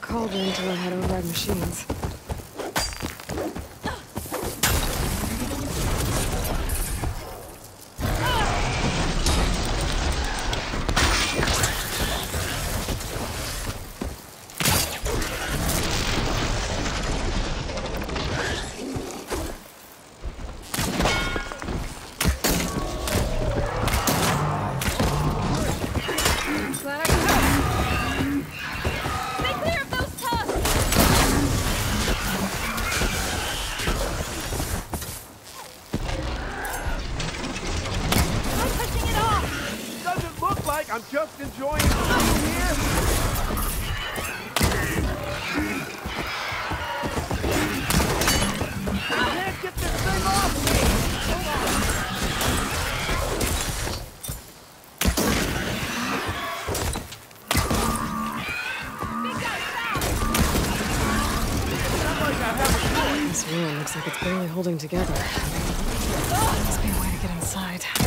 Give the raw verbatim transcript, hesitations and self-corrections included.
cauldron till I had override machines. I'm just enjoying the scene here. I can't get this thing off me. Hold on. Big guy found. Not like I have a choice. This room looks like it's barely holding together. Must be a way to get inside.